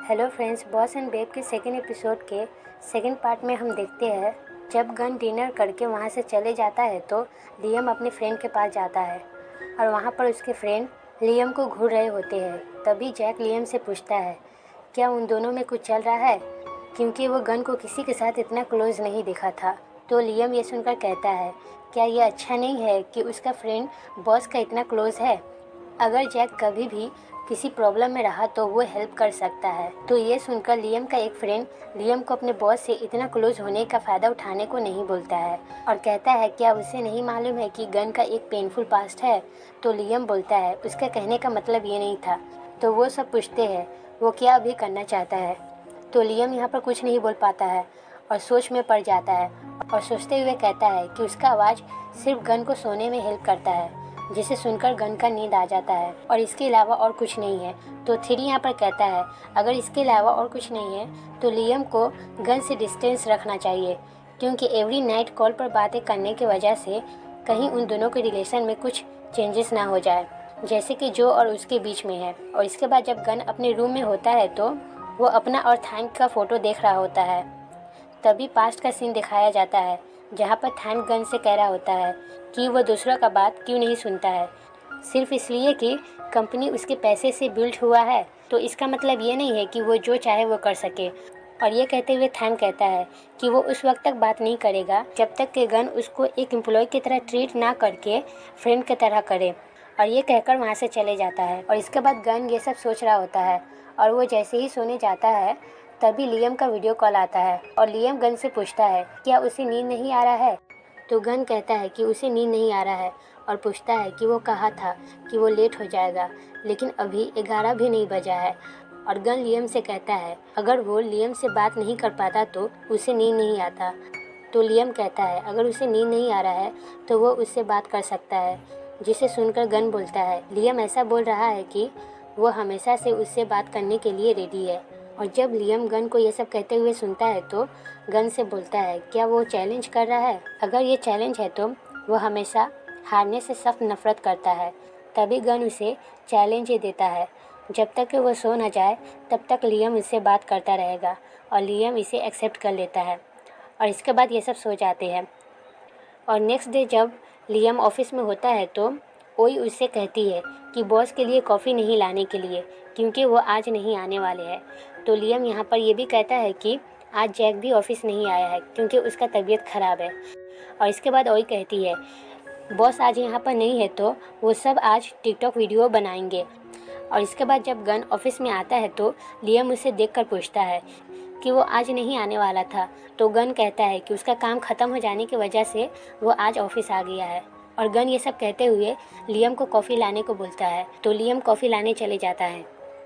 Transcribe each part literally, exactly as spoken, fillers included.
Hello friends, boss and babe के second episode के second part में हम देखते हैं जब गन डिनर करके वहाँ से चले जाता है तो लियम अपने फ्रेंड के पास जाता है और वहाँ पर उसके फ्रेंड लियम को घूर रहे होते हैं। तभी जैक लियम से पूछता है क्या उन दोनों में कुछ चल रहा है, क्योंकि वो गन को किसी के साथ इतना क्लोज नहीं देखा था। तो लियम ये सुनकर कहता है क्या ये अच्छा नहीं है कि उसका फ्रेंड बॉस का इतना क्लोज है। अगर जैक कभी भी किसी प्रॉब्लम में रहा तो वो हेल्प कर सकता है। तो ये सुनकर लियम का एक फ्रेंड लियम को अपने बॉस से इतना क्लोज होने का फ़ायदा उठाने को नहीं बोलता है और कहता है क्या उसे नहीं मालूम है कि गन का एक पेनफुल पास्ट है। तो लियम बोलता है उसका कहने का मतलब ये नहीं था। तो वो सब पूछते हैं वो क्या अभी करना चाहता है। तो लियम यहाँ पर कुछ नहीं बोल पाता है और सोच में पड़ जाता है और सोचते हुए कहता है कि उसका आवाज़ सिर्फ गन को सोने में हेल्प करता है, जिसे सुनकर गन का नींद आ जाता है और इसके अलावा और कुछ नहीं है। तो थ्री यहाँ पर कहता है अगर इसके अलावा और कुछ नहीं है तो लियम को गन से डिस्टेंस रखना चाहिए, क्योंकि एवरी नाइट कॉल पर बातें करने की वजह से कहीं उन दोनों के रिलेशन में कुछ चेंजेस ना हो जाए, जैसे कि जो और उसके बीच में है। और इसके बाद जब गन अपने रूम में होता है तो वो अपना और थैंक का फ़ोटो देख रहा होता है। तभी पास्ट का सीन दिखाया जाता है जहाँ पर थैंक गन से कह रहा होता है कि वो दूसरों का बात क्यों नहीं सुनता है, सिर्फ इसलिए कि कंपनी उसके पैसे से बिल्ड हुआ है। तो इसका मतलब ये नहीं है कि वो जो चाहे वो कर सके। और ये कहते हुए थैंक कहता है कि वो उस वक्त तक बात नहीं करेगा जब तक कि गन उसको एक एम्प्लॉय की तरह ट्रीट ना करके फ्रेंड की तरह करे। और ये कहकर वहाँ से चले जाता है। और इसके बाद गन ये सब सोच रहा होता है और वो जैसे ही सोने जाता है तभी लियम का वीडियो कॉल आता है और लियम गन से पूछता है क्या उसे नींद नहीं आ रहा है। तो गन कहता है कि उसे नींद नहीं आ रहा है और पूछता है कि वो कहा था कि वो लेट हो जाएगा, लेकिन अभी ग्यारह भी नहीं बजा है। और गन लियम से कहता है अगर वो लियम से बात नहीं कर पाता तो उसे नींद नहीं आता। तो लियम कहता है अगर उसे नींद नहीं आ रहा है तो वो उससे बात कर सकता है, जिसे सुनकर गन बोलता है लियम ऐसा बोल रहा है कि वो हमेशा से उससे बात करने के लिए रेडी है। और जब लियम गन को ये सब कहते हुए सुनता है तो गन से बोलता है क्या वो चैलेंज कर रहा है। अगर ये चैलेंज है तो वो हमेशा हारने से सख्त नफरत करता है। तभी गन उसे चैलेंज ही देता है जब तक कि वो सो न जाए तब तक लियम उससे बात करता रहेगा और लियम इसे एक्सेप्ट कर लेता है। और इसके बाद ये सब सो जाते हैं। और नेक्स्ट डे जब लियम ऑफिस में होता है तो ओई उससे कहती है कि बॉस के लिए कॉफ़ी नहीं लाने के लिए, क्योंकि वो आज नहीं आने वाले हैं। तो लियम यहाँ पर ये भी कहता है कि आज जैक भी ऑफिस नहीं आया है क्योंकि उसका तबीयत ख़राब है। और इसके बाद ओई कहती है बॉस आज यहाँ पर नहीं है तो वो सब आज टिकटॉक वीडियो बनाएंगे। और इसके बाद जब गन ऑफिस में आता है तो लियम उसे देखकर पूछता है कि वो आज नहीं आने वाला था। तो गन कहता है कि उसका काम ख़त्म हो जाने की वजह से वो आज ऑफिस आ गया है। और गन ये सब कहते हुए लियम को कॉफ़ी लाने को बोलता है। तो लियम कॉफ़ी लाने चले जाता है।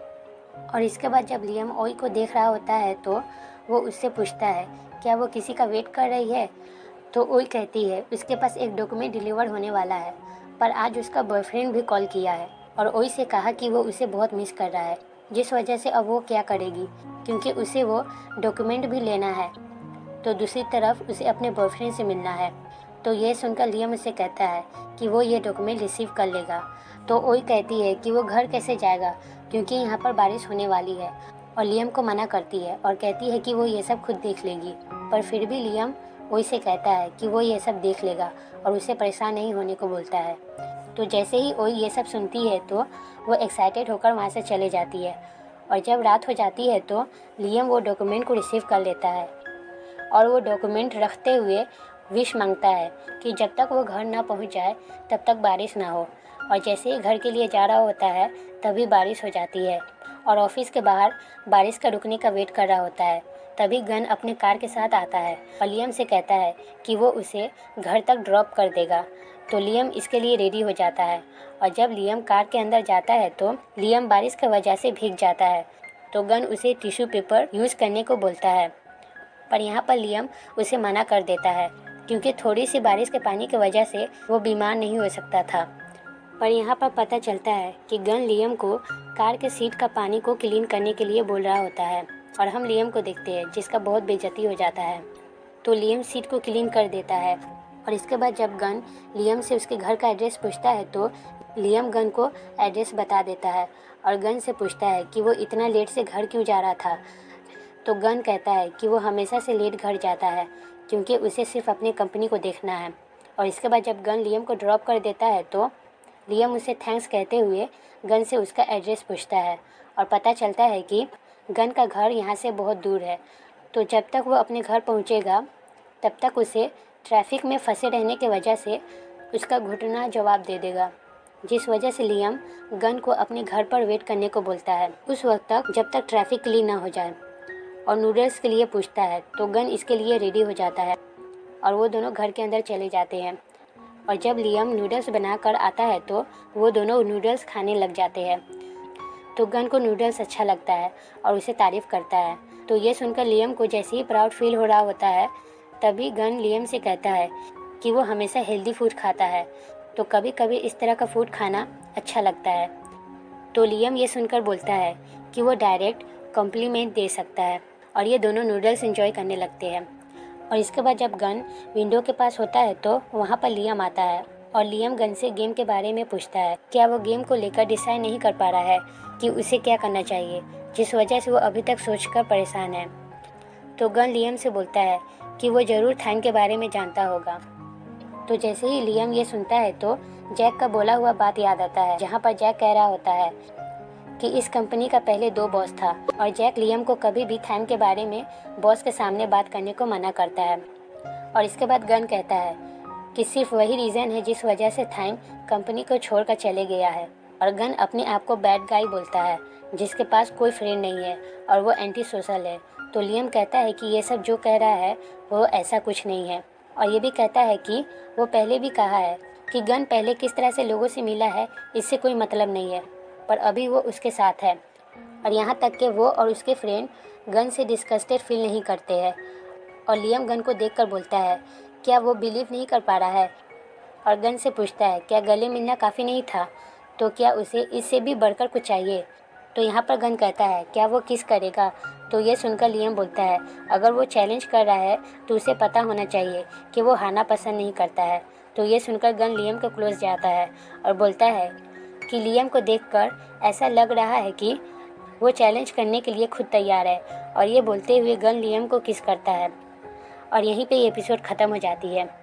और इसके बाद जब लियम ओई को देख रहा होता है तो वो उससे पूछता है क्या वो किसी का वेट कर रही है। तो ओई कहती है उसके पास एक डॉक्यूमेंट डिलीवर होने वाला है, पर आज उसका बॉयफ्रेंड भी कॉल किया है और ओई से कहा कि वो उसे बहुत मिस कर रहा है, जिस वजह से अब वो क्या करेगी क्योंकि उसे वो डॉक्यूमेंट भी लेना है। तो दूसरी तरफ उसे अपने बॉयफ्रेंड से मिलना है। तो ये सुनकर लियम उसे कहता है कि वो ये डॉक्यूमेंट रिसीव कर लेगा। तो ओई कहती है कि वो घर कैसे जाएगा क्योंकि यहाँ पर बारिश होने वाली है। और लियम को मना करती है और कहती है कि वो ये सब खुद देख लेगी। पर फिर भी लियम ओई से कहता है कि वो ये सब देख लेगा और उसे परेशान नहीं होने को बोलता है। तो जैसे ही ओई ये सब सुनती है तो वो एक्साइटेड होकर वहाँ से चले जाती है। और जब रात हो जाती है तो लियम वो डॉक्यूमेंट को रिसीव कर लेता है और वो डॉक्यूमेंट रखते हुए विश मांगता है कि जब तक वो घर ना पहुंच जाए तब तक बारिश ना हो। और जैसे ही घर के लिए जा रहा होता है तभी बारिश हो जाती है और ऑफिस के बाहर बारिश का रुकने का वेट कर रहा होता है। तभी गन अपने कार के साथ आता है और लियम से कहता है कि वो उसे घर तक ड्रॉप कर देगा। तो लियम इसके लिए रेडी हो जाता है। और जब लियम कार के अंदर जाता है तो लियम बारिश की वजह से भीग जाता है। तो गन उसे टिश्यू पेपर यूज़ करने को बोलता है, पर यहाँ पर लियम उसे मना कर देता है क्योंकि थोड़ी सी बारिश के पानी की वजह से वो बीमार नहीं हो सकता था। पर यहाँ पर पता चलता है कि गन लियम को कार के सीट का पानी को क्लीन करने के लिए बोल रहा होता है और हम लियम को देखते हैं जिसका बहुत बेइज्जती हो जाता है। तो लियम सीट को क्लीन कर देता है। और इसके बाद जब गन लियम से उसके घर का एड्रेस पूछता है तो लियम गन को एड्रेस बता देता है और गन से पूछता है कि वो इतना लेट से घर क्यों जा रहा था। तो गन कहता है कि वो हमेशा से लेट घर जाता है क्योंकि उसे सिर्फ अपनी कंपनी को देखना है। और इसके बाद जब गन लियम को ड्रॉप कर देता है तो लियम उसे थैंक्स कहते हुए गन से उसका एड्रेस पूछता है और पता चलता है कि गन का घर यहाँ से बहुत दूर है। तो जब तक वो अपने घर पहुँचेगा तब तक उसे ट्रैफिक में फंसे रहने की वजह से उसका घुटना जवाब दे देगा, जिस वजह से लियम गन को अपने घर पर वेट करने को बोलता है उस वक्त तक जब तक ट्रैफिक क्लीन ना हो जाए। और नूडल्स के लिए पूछता है तो गन इसके लिए रेडी हो जाता है और वो दोनों घर के अंदर चले जाते हैं। और जब लियम नूडल्स बना कर आता है तो वो दोनों नूडल्स खाने लग जाते हैं। तो गन को नूडल्स अच्छा लगता है और उसे तारीफ़ करता है। तो ये सुनकर लियम को जैसे ही प्राउड फील हो रहा होता है तभी गन लियम से कहता है कि वो हमेशा हेल्दी फूड खाता है, तो कभी कभी इस तरह का फूड खाना अच्छा लगता है। तो लियम ये सुनकर बोलता है कि वो डायरेक्ट कॉम्प्लीमेंट दे सकता है और ये दोनों नूडल्स एंजॉय करने लगते हैं। और इसके बाद जब गन विंडो के पास होता है तो वहाँ पर लियम आता है और लियम गन से गेम के बारे में पूछता है। क्या वो गेम को लेकर डिसाइड नहीं कर पा रहा है कि उसे क्या करना चाहिए, जिस वजह से वो अभी तक सोचकर परेशान है। तो गन लियम से बोलता है कि वो ज़रूर थैंक के बारे में जानता होगा। तो जैसे ही लियम ये सुनता है तो जैक का बोला हुआ बात याद आता है, जहाँ पर जैक कह रहा होता है कि इस कंपनी का पहले दो बॉस था और जैक लियम को कभी भी थैंक के बारे में बॉस के सामने बात करने को मना करता है। और इसके बाद गन कहता है कि सिर्फ वही रीज़न है जिस वजह से थैंक कंपनी को छोड़कर चले गया है। और गन अपने आप को बैड गाय बोलता है जिसके पास कोई फ्रेंड नहीं है और वो एंटी सोशल है। तो लियम कहता है कि ये सब जो कह रहा है वो ऐसा कुछ नहीं है और ये भी कहता है कि वो पहले भी कहा है कि गन पहले किस तरह से लोगों से मिला है इससे कोई मतलब नहीं है, पर अभी वो उसके साथ है। और यहाँ तक कि वो और उसके फ्रेंड गन से डिस्गस्टेड फील नहीं करते हैं। और लियम गन को देखकर बोलता है क्या वो बिलीव नहीं कर पा रहा है और गन से पूछता है क्या गले मिलना काफ़ी नहीं था, तो क्या उसे इससे भी बढ़कर कुछ चाहिए। तो यहाँ पर गन कहता है क्या वो किस करेगा। तो ये सुनकर लियम बोलता है अगर वो चैलेंज कर रहा है तो उसे पता होना चाहिए कि वो हारना पसंद नहीं करता है। तो ये सुनकर गन लियम के क्लोज जाता है और बोलता है कि लियम को देखकर ऐसा लग रहा है कि वो चैलेंज करने के लिए खुद तैयार है। और ये बोलते हुए गन लियम को किस करता है और यहीं पे ये एपिसोड ख़त्म हो जाती है।